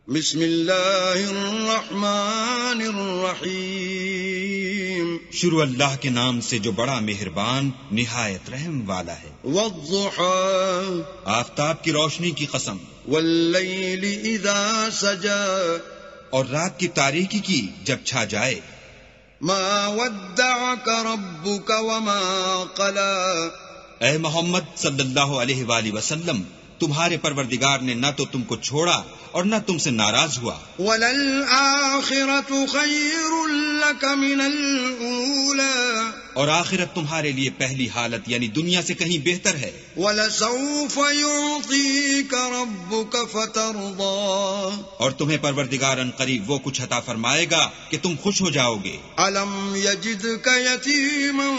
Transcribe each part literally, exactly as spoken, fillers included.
بسم اللہ الرحمن الرحیم، شروع اللہ کے نام سے جو بڑا مہربان نہایت رحم والا ہے۔ والضحى، آفتاب کی روشنی کی قسم، واللیل اذا سجا، اور رات کی تاریکی کی جب چھا جائے۔ ما ودعك ربك وما قلى، اے محمد صلی اللہ علیہ وآلہ وسلم، تمہارے پروردگار نے نہ تو تم کو چھوڑا اور نہ تم سے ناراض ہوا۔ وَلَلْآخِرَةُ خَيْرٌ لَكَ مِنَ الْأُولَى، اور آخرت تمہارے لیے پہلی حالت یعنی دنیا سے کہیں بہتر ہے۔ وَلَسَوْفَ يُعْطِيكَ رَبُّكَ فَتَرْضَىٰ، اور تمہیں پروردگار ان قریب وہ کچھ عطا فرمائے گا کہ تم خوش ہو جاؤ گے۔ أَلَمْ يَجِدْكَ يَتِيمًا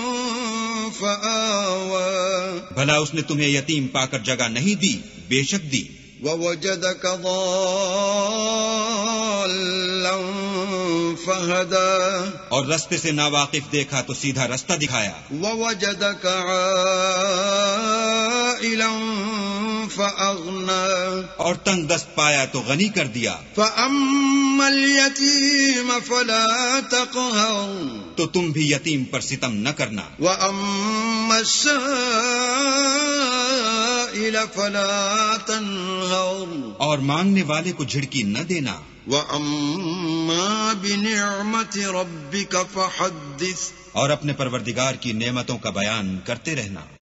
فَآوَىٰ، بھلا اس نے تمہیں یتیم پا کر جگہ نہیں دی؟ بے شک دی۔ وَوَجَدَكَ ضَالًّا فَهَدَىٰ، اور رستے سے ناواقف دیکھا تو سیدھا رستہ دکھایا۔ وَوَجَدَكَ عَائِلًا فَأَغْنَىٰ، اور تنگ دست پایا تو غنی کر دیا۔ فَأَمَّا الْيَتِيمَ فَلَا تَقْهَرْ، تو تم بھی یتیم پر ستم نہ کرنا۔ وَأَمَّا السَّائِلَ فَلَا تَنْهَرْ، اور مانگنے والے کو جھڑکی نہ دینا۔ وَأَمَّا بِنِعْمَةِ رَبِّكَ فَحَدِّثْ، اور اپنے پروردگار کی نعمتوں کا بیان کرتے رہنا۔